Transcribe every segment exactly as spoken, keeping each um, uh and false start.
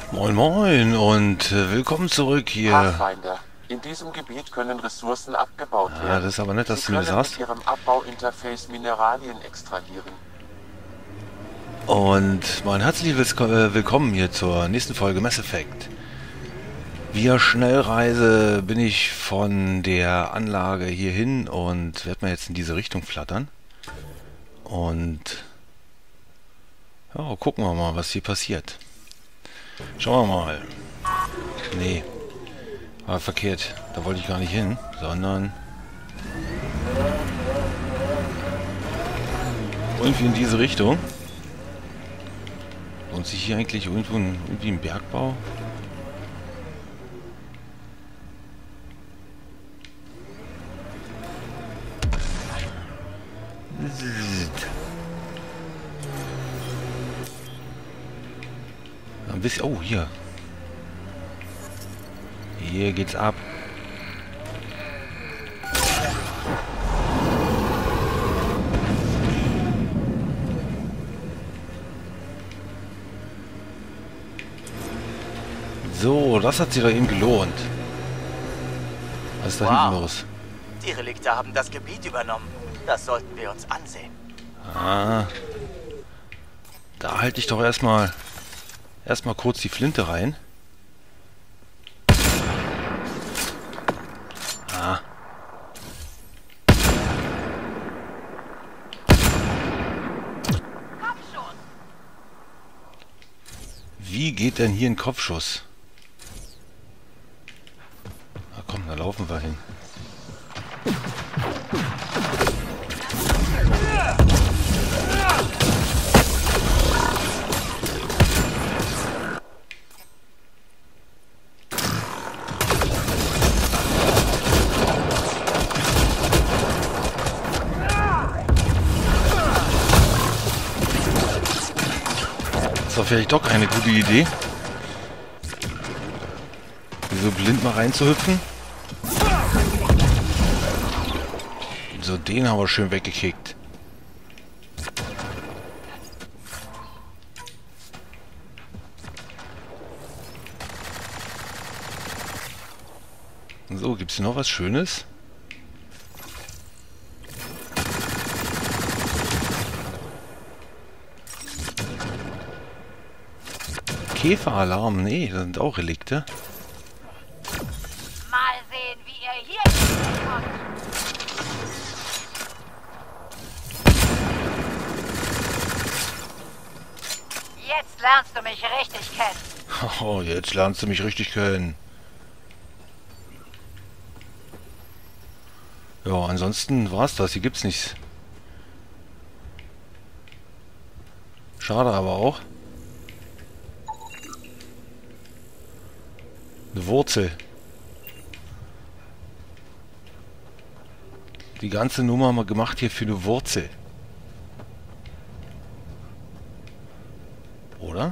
Moin Moin und äh, willkommen zurück hier. Pathfinder. In diesem Gebiet können Ressourcen abgebaut Ah, werden. das ist aber nett, dass Sie du mir das können sagst. mit Ihrem Abbauinterface Mineralien extrahieren. Und mein herzliches äh, Willkommen hier zur nächsten Folge Mass Effect. Via Schnellreise bin ich von der Anlage hier hin und werde mal jetzt in diese Richtung flattern. Und ja, gucken wir mal, was hier passiert. Schauen wir mal. Nee, war verkehrt. Da wollte ich gar nicht hin, sondern irgendwie in diese Richtung. Und sich hier eigentlich irgendwo ein, irgendwie ein Bergbau? Ein bisschen. Oh, hier. Hier geht's ab. So, das hat sich da eben gelohnt. Was ist da Wow. hinten los? Die Relikte haben das Gebiet übernommen. Das sollten wir uns ansehen. Ah. Da halte ich doch erstmal erstmal kurz die Flinte rein. Ah. Wie geht denn hier ein Kopfschuss? Na komm, da laufen wir hin. Das war vielleicht doch eine gute Idee. So blind mal reinzuhüpfen. So, den haben wir schön weggekickt. So, gibt's hier noch was Schönes? Käferalarm, nee, das sind auch Relikte. Mal sehen, wie ihr hier kommt. Jetzt lernst du mich richtig kennen. Oh, jetzt lernst du mich richtig kennen. Ja, ansonsten war's das. Hier gibt's nichts. Schade aber auch. Eine Wurzel. Die ganze Nummer haben wir gemacht hier für eine Wurzel. Oder?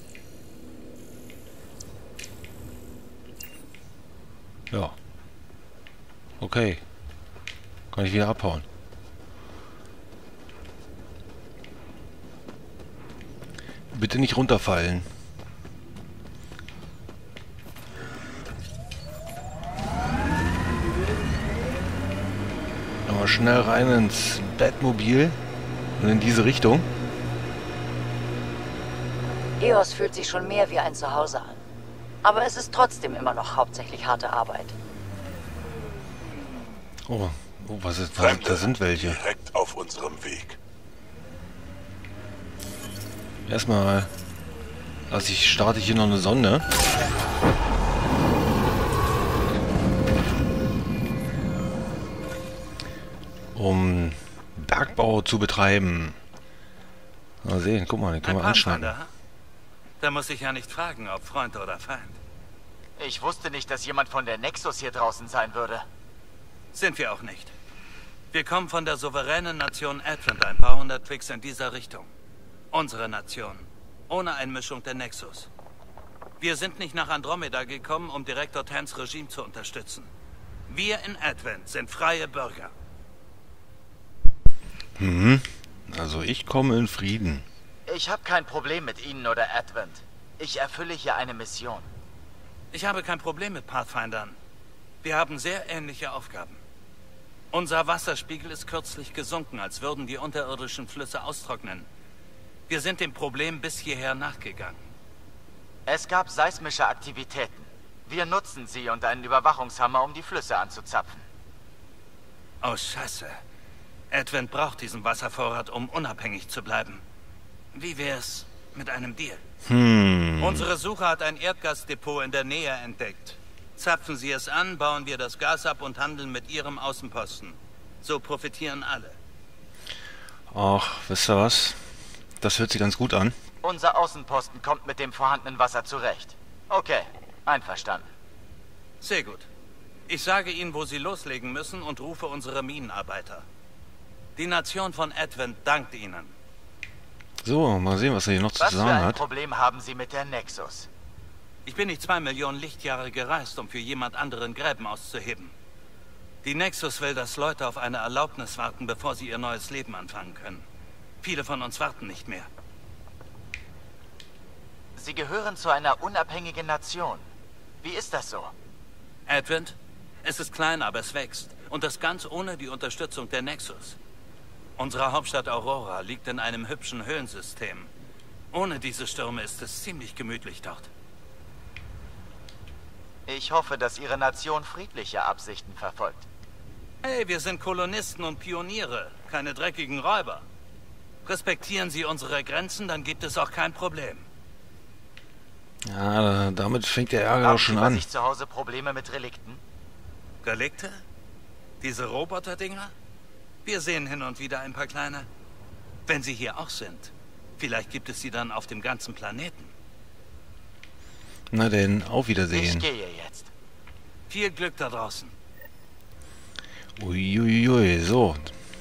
Ja. Okay. Kann ich wieder abhauen. Bitte nicht runterfallen. Aber schnell rein ins Bettmobil und in diese Richtung. EOS fühlt sich schon mehr wie ein Zuhause an. Aber es ist trotzdem immer noch hauptsächlich harte Arbeit. Oh, oh was ist, was, Fremde, da sind welche. direkt auf unserem Weg. Erstmal, also ich starte hier noch eine Sonde. Um Bergbau zu betreiben. Mal sehen, guck mal, den können wir anschneiden. Pathfinder? Da muss ich ja nicht fragen, ob Freund oder Feind. Ich wusste nicht, dass jemand von der Nexus hier draußen sein würde. Sind wir auch nicht. Wir kommen von der souveränen Nation Advent ein paar hundert Klicks in dieser Richtung. Unsere Nation. Ohne Einmischung der Nexus. Wir sind nicht nach Andromeda gekommen, um Direktor Tans Regime zu unterstützen. Wir in Advent sind freie Bürger. Mhm. Also ich komme in Frieden. Ich habe kein Problem mit Ihnen oder Advent. Ich erfülle hier eine Mission. Ich habe kein Problem mit Pathfindern. Wir haben sehr ähnliche Aufgaben. Unser Wasserspiegel ist kürzlich gesunken, als würden die unterirdischen Flüsse austrocknen. Wir sind dem Problem bis hierher nachgegangen. Es gab seismische Aktivitäten. Wir nutzen sie und einen Überwachungshammer, um die Flüsse anzuzapfen. Oh, Scheiße. Advent braucht diesen Wasservorrat, um unabhängig zu bleiben. Wie wär's mit einem Deal? Hm. Unsere Suche hat ein Erdgasdepot in der Nähe entdeckt. Zapfen Sie es an, bauen wir das Gas ab und handeln mit Ihrem Außenposten. So profitieren alle. Ach, wisst ihr was? Das hört sich ganz gut an. Unser Außenposten kommt mit dem vorhandenen Wasser zurecht. Okay, einverstanden. Sehr gut. Ich sage Ihnen, wo Sie loslegen müssen und rufe unsere Minenarbeiter. Die Nation von Advent dankt Ihnen. So, mal sehen, was er hier noch zu Was für sagen ein hat. Problem haben Sie mit der Nexus? Ich bin nicht zwei Millionen Lichtjahre gereist, um für jemand anderen Gräben auszuheben. Die Nexus will, dass Leute auf eine Erlaubnis warten, bevor sie ihr neues Leben anfangen können. Viele von uns warten nicht mehr. Sie gehören zu einer unabhängigen Nation. Wie ist das so? Advent? Es ist klein, aber es wächst. Und das ganz ohne die Unterstützung der Nexus. Unsere Hauptstadt Aurora liegt in einem hübschen Höhlensystem. Ohne diese Stürme ist es ziemlich gemütlich dort. Ich hoffe, dass Ihre Nation friedliche Absichten verfolgt. Hey, wir sind Kolonisten und Pioniere, keine dreckigen Räuber. Respektieren Sie unsere Grenzen, dann gibt es auch kein Problem. Ja, damit fängt der Ärger Haben schon Sie bei an. sich zu Hause Probleme mit Relikten? Relikte? Diese Roboterdinger? Wir sehen hin und wieder ein paar kleine. Wenn sie hier auch sind, vielleicht gibt es sie dann auf dem ganzen Planeten. Na denn, auf Ich Wiedersehen. gehe jetzt. Viel Glück da draußen. Uiuiui, so.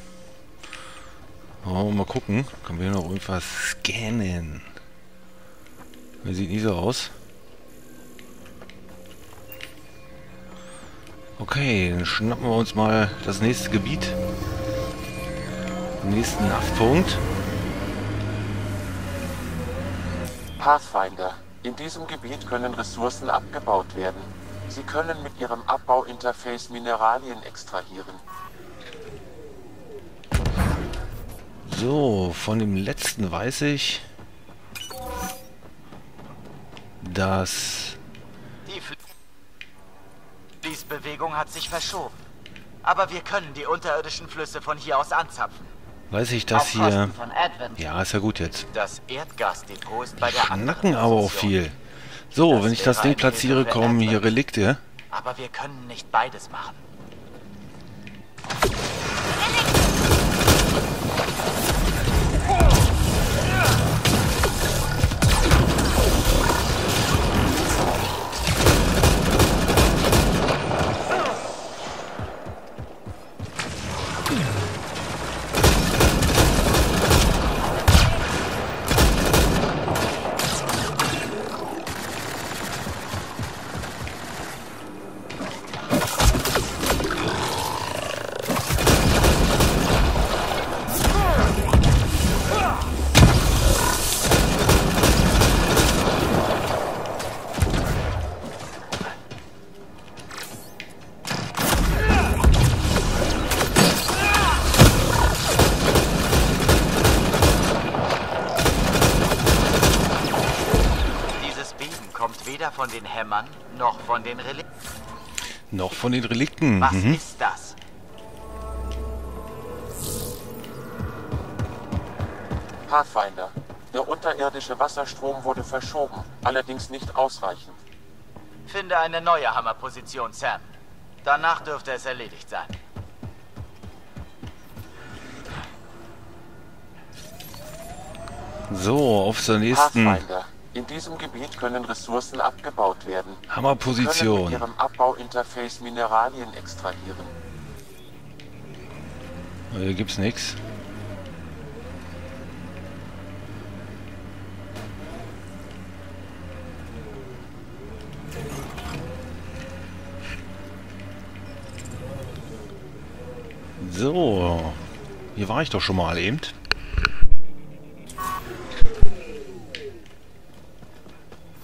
Oh, mal gucken. Können wir noch irgendwas scannen? Das sieht nicht so aus. Okay, dann schnappen wir uns mal das nächste Gebiet. Den nächsten Nachtpunkt. Pathfinder. In diesem Gebiet können Ressourcen abgebaut werden. Sie können mit Ihrem Abbauinterface Mineralien extrahieren. So, von dem letzten weiß ich, dass... Die Fl Fließbewegung hat sich verschoben. Aber wir können die unterirdischen Flüsse von hier aus anzapfen. Weiß ich, dass Auf hier... Kosten von Advent. Ja, ist ja gut jetzt. Das Erdgasdepot ist bei der anderen Schnacken aber auch Position. viel. So, Das wenn ich das wäre Ding eine Hilfe platziere, für kommen hier Advent. Relikte. Aber wir können nicht beides machen. Weder von den Hämmern noch von den Relikten. Noch von den Relikten. Was Mhm. ist das? Pathfinder. Der unterirdische Wasserstrom wurde verschoben, allerdings nicht ausreichend. Finde eine neue Hammerposition, Sam. Danach dürfte es erledigt sein. So, auf zur nächsten Pathfinder. In diesem Gebiet können Ressourcen abgebaut werden. Sie können Hammerposition. mit Ihrem Abbauinterface Mineralien extrahieren. Hier gibt's nichts. So, hier war ich doch schon mal eben.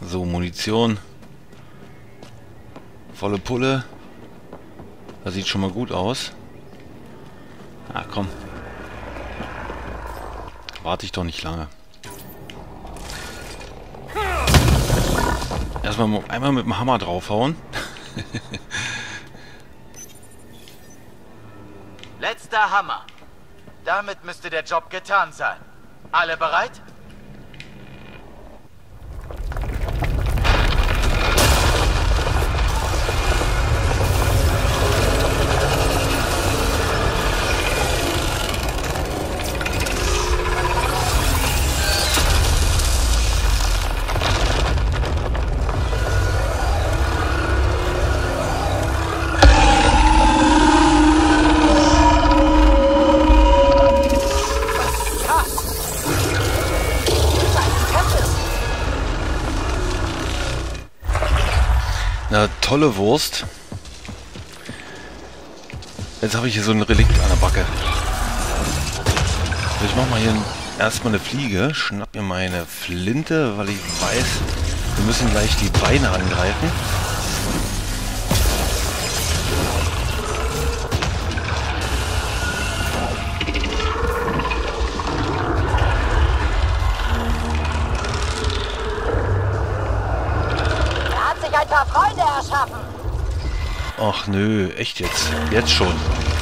So, Munition. Volle Pulle. Das sieht schon mal gut aus. Ah, komm. Warte ich doch nicht lange. Erstmal einmal mit dem Hammer draufhauen. Letzter Hammer. Damit müsste der Job getan sein. Alle bereit? Na, tolle Wurst. Jetzt habe ich hier so ein Relikt an der Backe. Ich mache mal hier erstmal eine Fliege, schnapp mir meine Flinte, weil ich weiß, wir müssen gleich die Beine angreifen. Ein paar Freunde erschaffen. Ach nö, echt jetzt? Jetzt schon.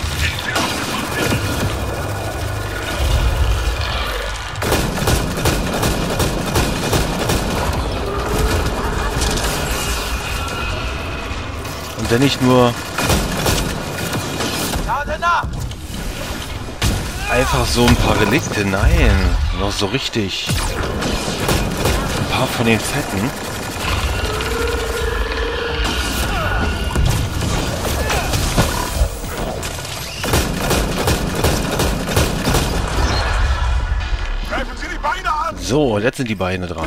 Und wenn ich nur einfach so ein paar Relikte, nein, noch so richtig ein paar von den Fetten. So, jetzt sind die Beine dran.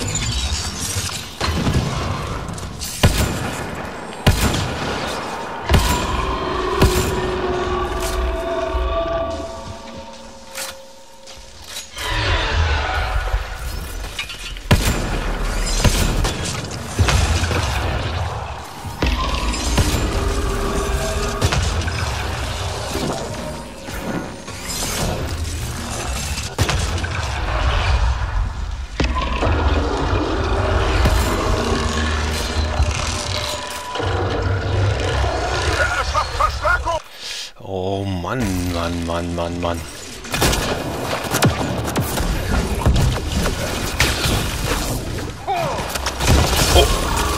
Oh Mann, Mann, Mann, Mann, Mann. Oh.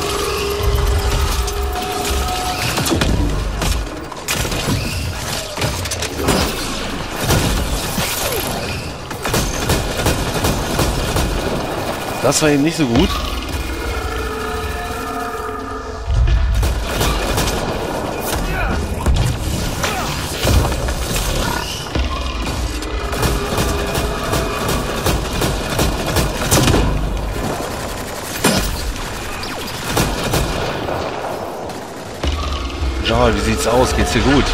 Das war eben nicht so gut. Ja, wie sieht's aus? Geht's dir gut?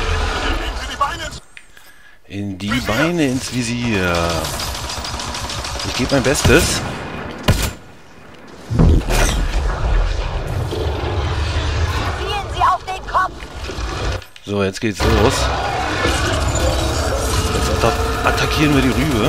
In die Beine ins Visier. Ich gebe mein Bestes. Ziehen Sie auf den Kopf! So, jetzt geht's los. Jetzt atta attackieren wir die Rübe.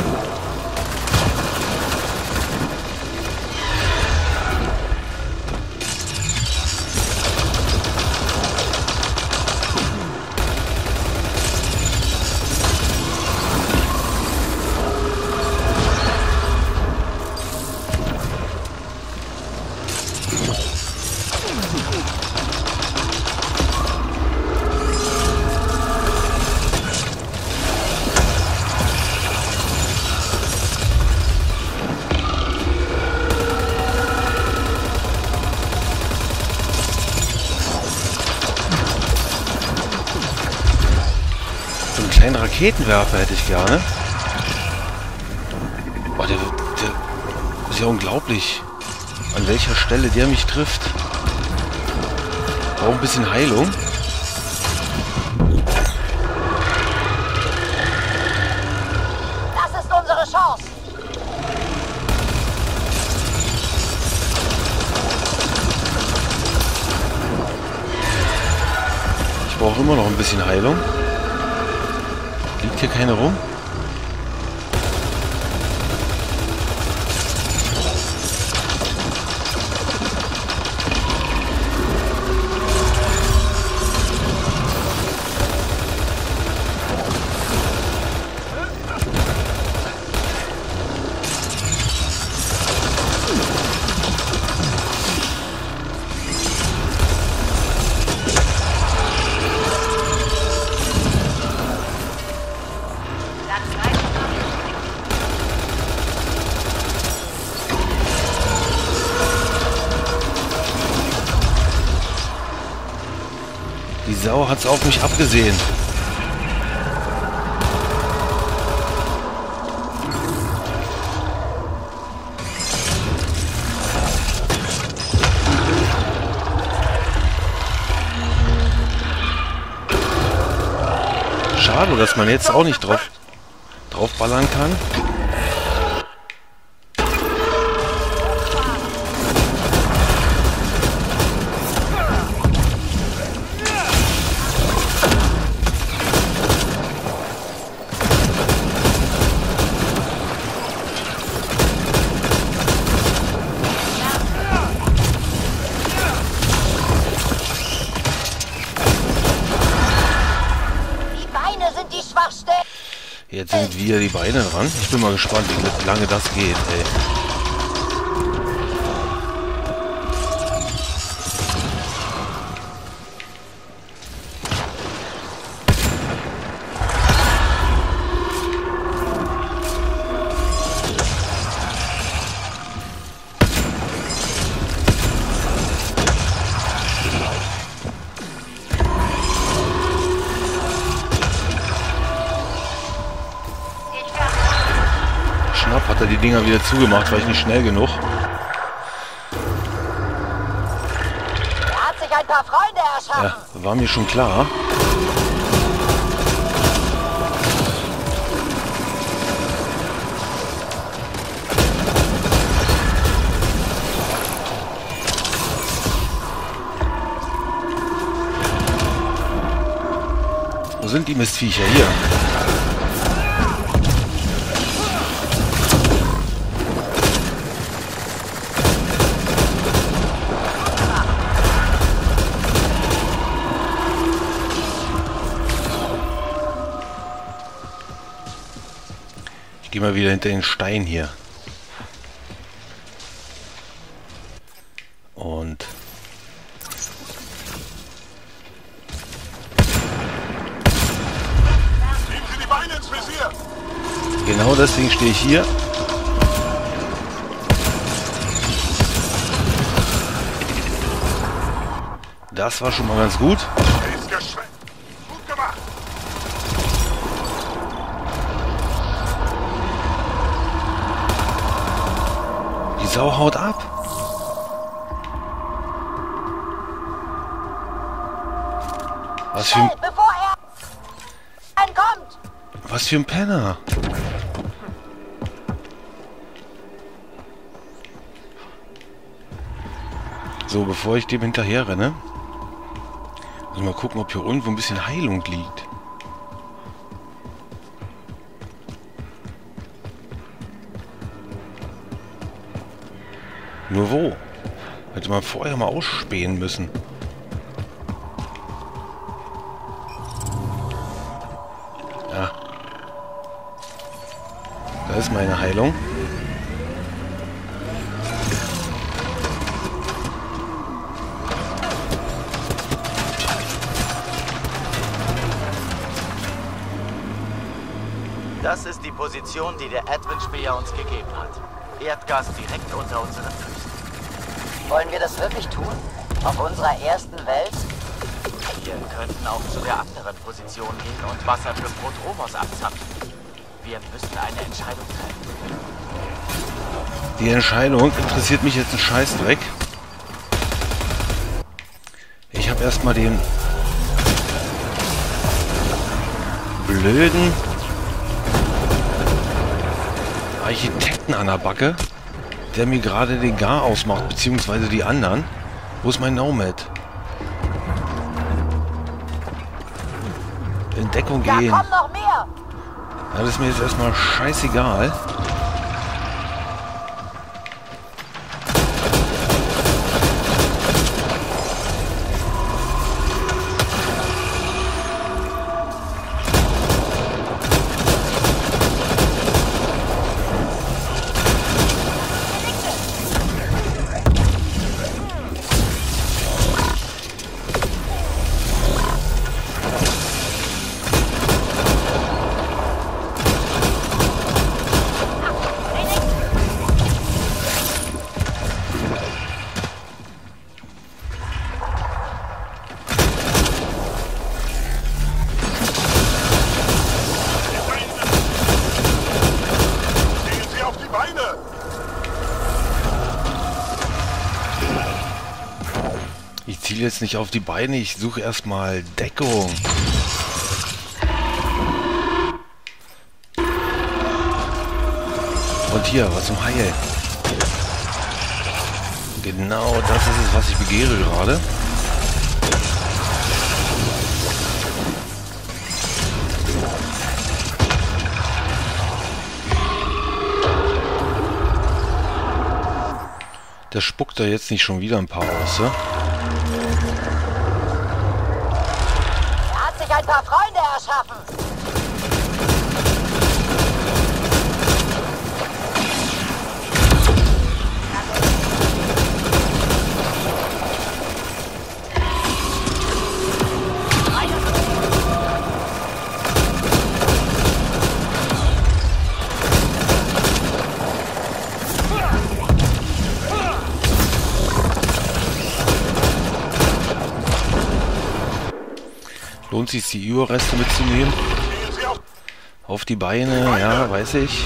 Einen Raketenwerfer hätte ich gerne. Boah, der, der ist ja unglaublich, an welcher Stelle der mich trifft. Braucht ein bisschen Heilung. Das ist unsere Chance. brauche immer noch ein bisschen Heilung. Liegt hier keine rum? Die Sau hat's auf mich abgesehen. Schade, dass man jetzt auch nicht drauf, drauf ballern kann. Jetzt sind wieder die Beine dran. Ich bin mal gespannt, wie lange das geht, ey. Hat er die Dinger wieder zugemacht, war ich nicht schnell genug. Er hat sich ein paar Freunde erschaffen. Ja, war mir schon klar. Wo sind die Mistviecher? Hier. Geh mal wieder hinter den Stein hier. Und Nehmen Sie die Beine ins Visier! genau deswegen stehe ich hier. Das war schon mal ganz gut. Er ist geschwächt. Gut gemacht! Die Sau haut ab. Was für ein, Schnell, bevor er ankommt. was für ein Penner. So, bevor ich dem hinterher renne, muss ich mal gucken, ob hier irgendwo ein bisschen Heilung liegt. Nur wo? Hätte man vorher mal ausspähen müssen. Ja. Da ist meine Heilung. Das ist die Position, die der Advent-Späher uns gegeben hat. Erdgas direkt unter unseren Füßen. Wollen wir das wirklich tun? Auf unserer ersten Welt? Wir könnten auch zu der anderen Position gehen und Wasser für Prodromos abzapfen. Wir müssen eine Entscheidung treffen. Die Entscheidung interessiert mich jetzt einen Scheißdreck. Ich habe erstmal den blöden Architekten an der Backe, der mir gerade den Gar ausmacht, beziehungsweise die anderen. Wo ist mein Nomad? Deckung Da gehen. kommen noch mehr. Ja, das ist mir jetzt erstmal scheißegal. Stehen Sie auf die Beine! Ich ziele jetzt nicht auf die Beine, ich suche erstmal Deckung. Und hier, was zum Heil. Genau das ist es, was ich begehre gerade. Der spuckt da jetzt nicht schon wieder ein paar aus, ne? Er hat sich ein paar Freunde erschaffen. Lohnt sich die Überreste mitzunehmen? Stehen Sie auf... Auf die Beine, ja, weiß ich.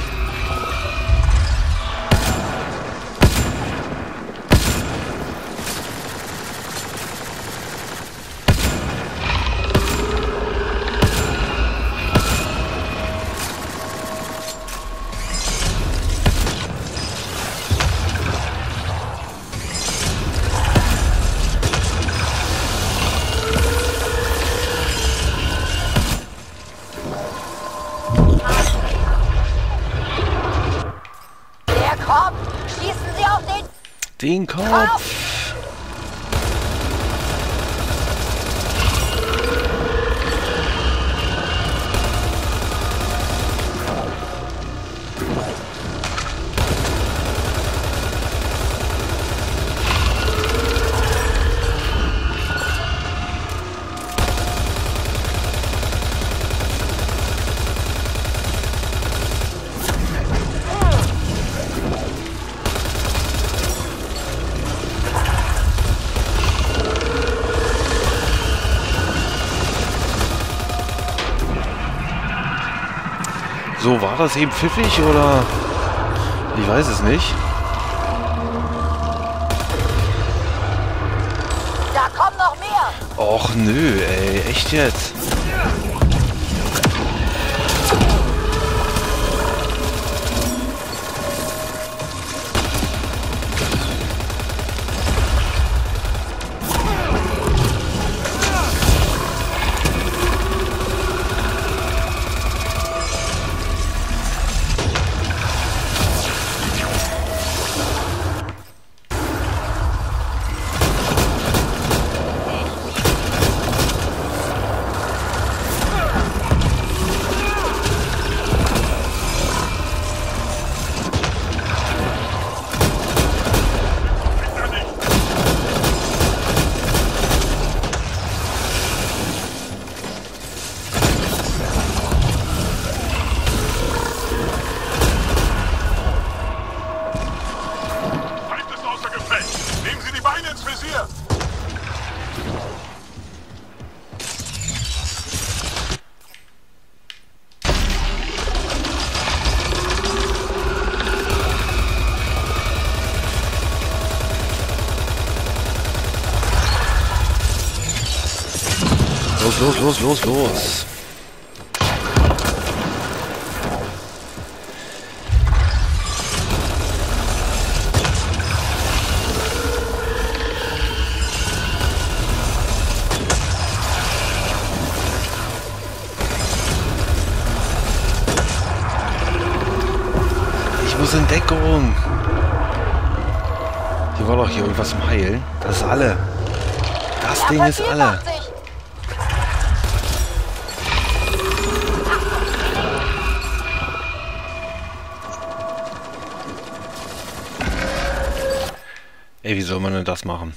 Der kommt. Schießen Sie auf den... Den Kopf! So, war das eben pfiffig oder? Ich weiß es nicht. Da kommen noch mehr. Och nö, ey, echt jetzt? Feind ist außer Gefecht! Nehmen Sie die Beine ins Visier! Los, los, los, los, los. muss in Deckung. Hier war doch hier irgendwas zum Heilen. Das ist alle. Das Ding ist alle. Ey, wie soll man denn das machen?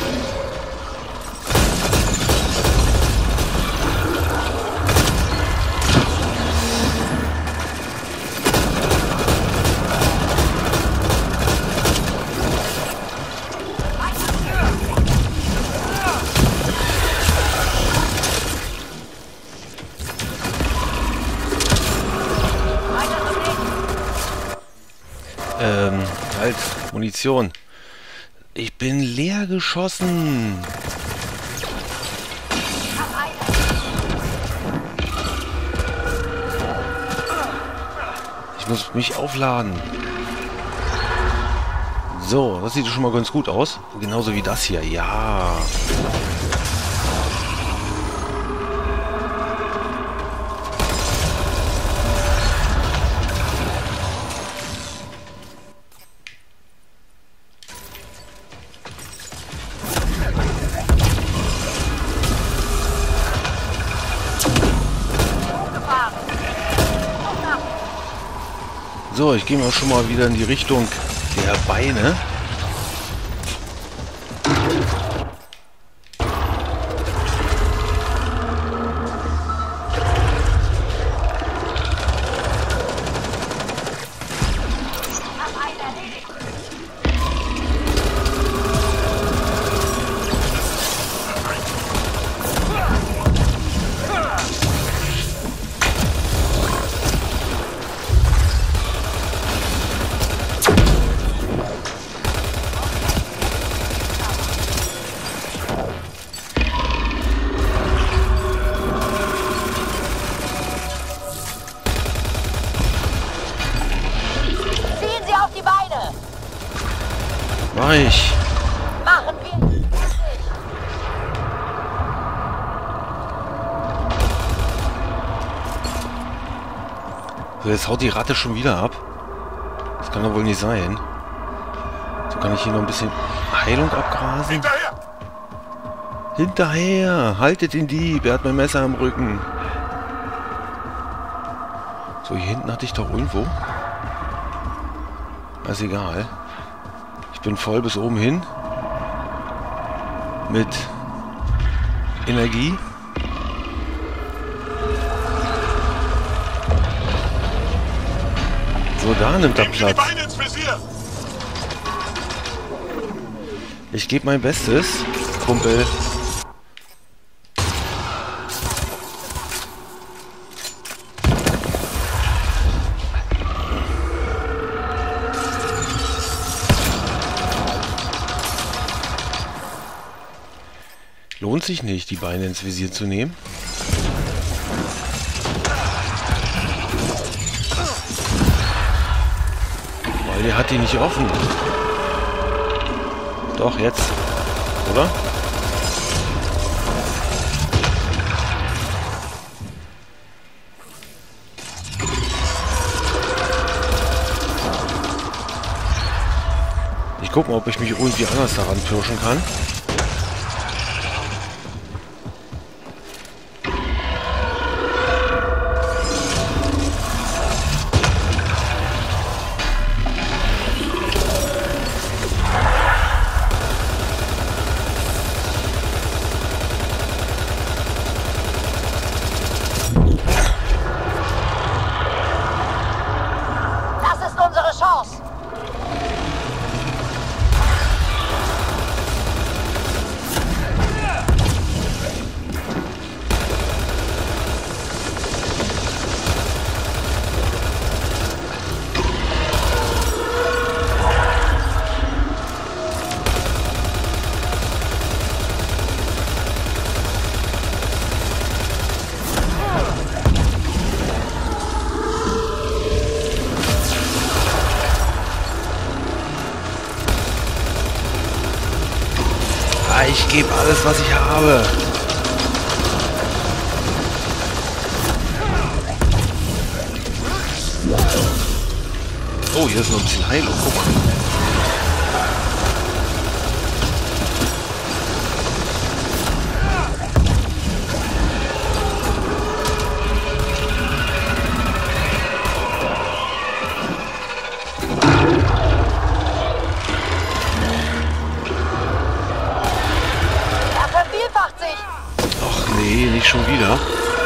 Ähm, halt, Munition. Ich bin leer geschossen. Ich muss mich aufladen. So, das sieht schon mal ganz gut aus. Genauso wie das hier. Ja. So, ich gehe mal schon mal wieder in die Richtung der Beine. Mach ich. Machen wir. So, jetzt haut die Ratte schon wieder ab. Das kann doch wohl nicht sein. So, kann ich hier noch ein bisschen Heilung abgrasen? Hinterher! Hinterher! Haltet den Dieb, er hat mein Messer am Rücken. So, hier hinten hatte ich doch irgendwo. Ist egal. Ich bin voll bis oben hin. Mit Energie. So, da nimmt er Nehmen Sie die Platz. Beine ins Visier! Ich gebe mein Bestes, Kumpel. Lohnt sich nicht, die Beine ins Visier zu nehmen. Weil der hat die nicht offen. Doch, jetzt. Oder? Ich gucke mal, ob ich mich irgendwie anders daran pirschen kann. Das ist unsere Chance. Ich gebe alles, was ich habe. Oh, hier ist noch ein bisschen Heilung. Guck mal. Er vervielfacht sich. Ach nee, nicht schon wieder.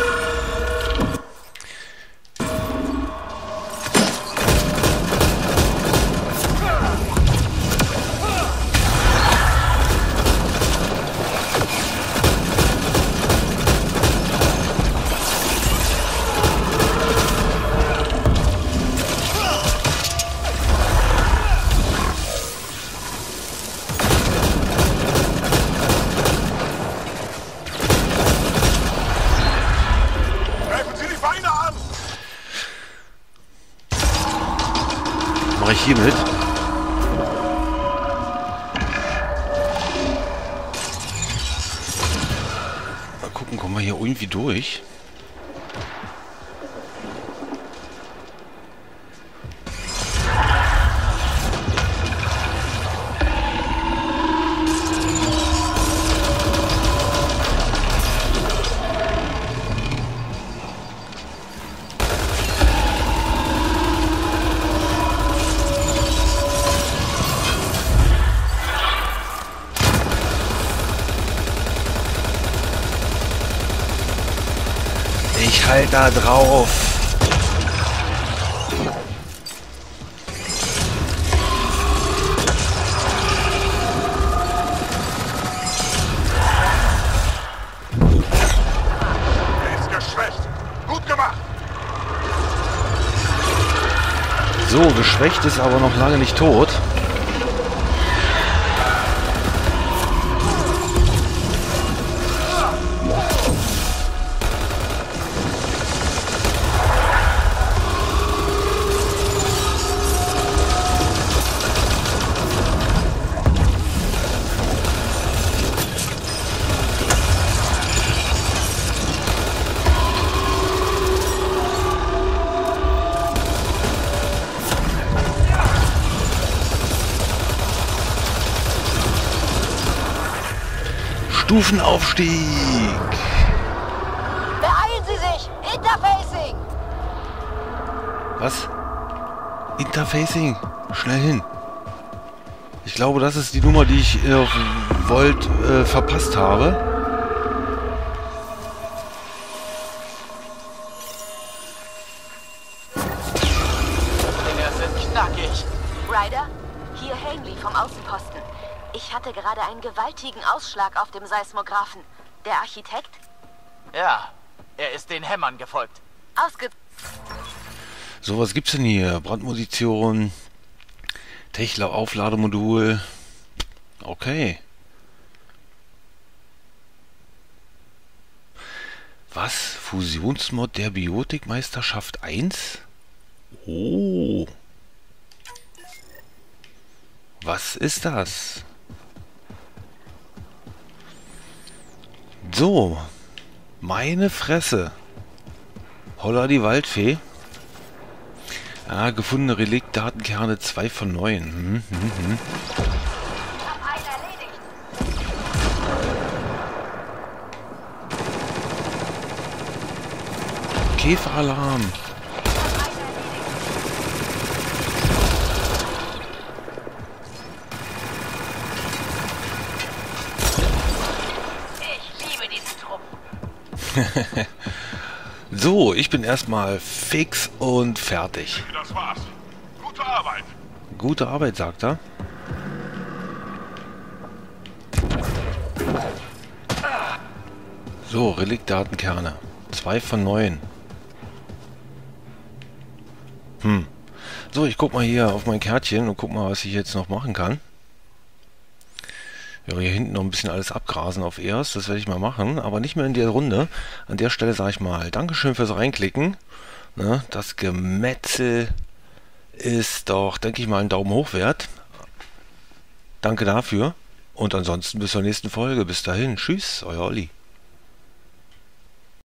Mache ich hiermit. Mal gucken, kommen wir hier irgendwie durch. Ich halt da drauf. Er ist geschwächt. Gut gemacht. So, geschwächt ist aber noch lange nicht tot. Stufenaufstieg. Beeilen Sie sich! Interfacing! Was? Interfacing? Schnell hin. Ich glaube, das ist die Nummer, die ich äh, auf Volt äh, verpasst habe. Dinger sind knackig. Ryder, hier Hanley vom Außenposten. Ich hatte gerade einen gewaltigen Ausschlag auf dem Seismographen. Der Architekt? Ja, er ist den Hämmern gefolgt. Ausge... So, was gibt's denn hier? Brandmunition, Techler Auflademodul. Okay. Was? Fusionsmod der Biotikmeisterschaft eins? Oh. Was ist das? So. Meine Fresse. Holla die Waldfee. Ah, gefundene Reliktdatenkerne zwei von neun. Hm, hm, hm. Ich hab einen erledigt. Käferalarm. Ich liebe diesen Trupp. So, ich bin erstmal fix und fertig. Das war's. Gute Arbeit. Gute Arbeit, sagt er. So, Reliktdatenkerne. Zwei von neun. Hm. So, ich guck mal hier auf mein Kärtchen und guck mal, was ich jetzt noch machen kann. Ja, hier hinten noch ein bisschen alles abgrasen auf erst. Das werde ich mal machen, aber nicht mehr in der Runde. An der Stelle sage ich mal Dankeschön fürs Reinklicken. Ne, das Gemetzel ist doch, denke ich mal, ein Daumen hoch wert. Danke dafür. Und ansonsten bis zur nächsten Folge. Bis dahin. Tschüss, euer Olli.